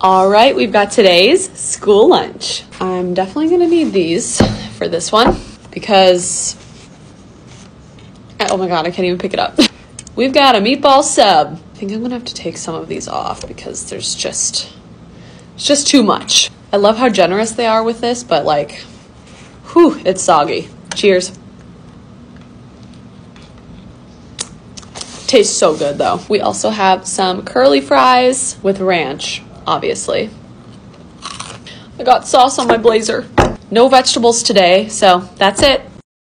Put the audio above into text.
All right, we've got today's school lunch. I'm definitely gonna need these for this one because, oh my God, I can't even pick it up. We've got a meatball sub. I think I'm gonna have to take some of these off because it's just too much. I love how generous they are with this, but like, whew, it's soggy. Cheers. Tastes so good though. We also have some curly fries with ranch, obviously. I got sauce on my blazer. No vegetables today, so that's it.